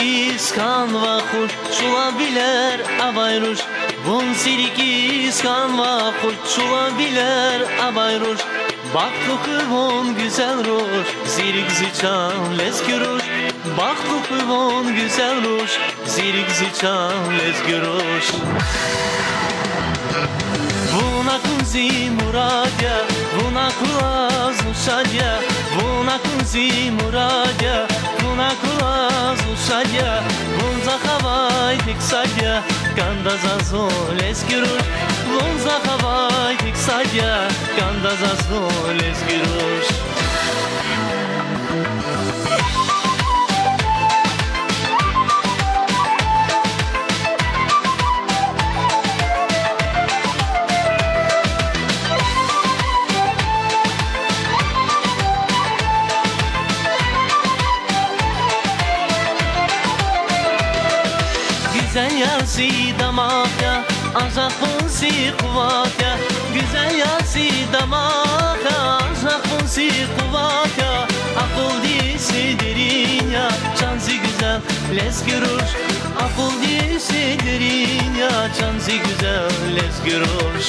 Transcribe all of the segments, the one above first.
iskan va xush şulabilir abayruş. Bun sirik iskan va xush şulabilir abayruş. Bak kokuvon güzel ruş, zirik ziçan lezgürüş. Bak kokuvon güzel ruş, zirik ziçan lezgürüş. Vuna kunzi muradya, vuna kulaz ushadya. Vuna kunzi muradya, vuna kulaz ushadya. Vunza havay tiksadya, kanda zazol esgürüş. Vunza havay tiksadya, kanda zazol esgürüş. Güzel yasi damakya, ancak bunsi kuvatya. Güzel yasi damakya, ancak bunsi kuvatya. Akıl diyesi derin ya, çanzi güzel lezgürüş. Akıl diyesi derin ya, çanzi güzel lezgürüş.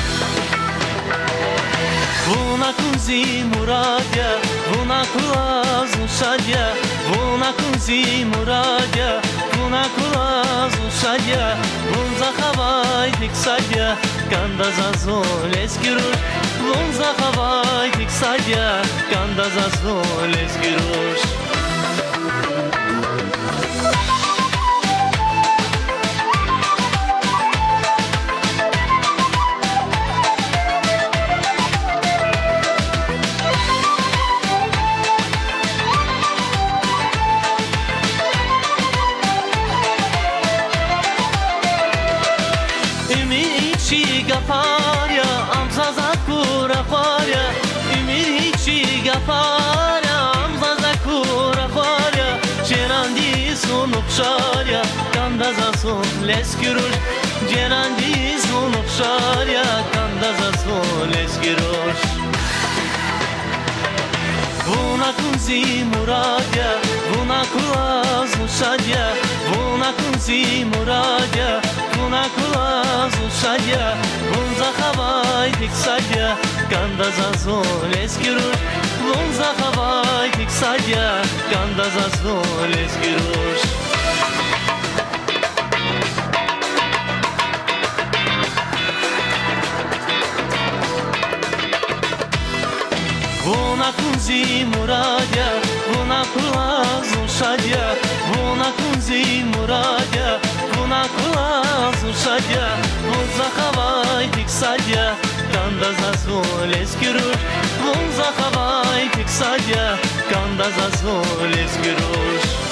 Vuna kunzi muradya, vuna kulaz ushadya. Vuna kunzi muradya, vuna kulaz ushadya. Vunza havay tiksadya, kanda zazol esgürüş. Vunza havay tiksadya, kanda zazol esgürüş. Gafarya, amzaza kura farya. Ümir hiçi gafarya, amzaza kura farya. Cerandi sunup şarya, kandaza sun leskürür. Cerandi sunup şarya, kandaza sun leskürür. Vuna kunzi muradya, vuna kulaz ushadya. Vuna kunzi muradya, vuna kulaz ushadya. Vunza havay tiksadya, kanda zazol esgürüş. Vunza havay tiksadya, kanda zazol esgürüş. Vuna kunzi muradya, vuna kulaz ushadya. Vuna kunzi muradya, vuna kulaz ushadya. Vunza havay tiksadya, kanda zazol esgürüş. Vunza havay tiksadya, kanda zazol esgürüş.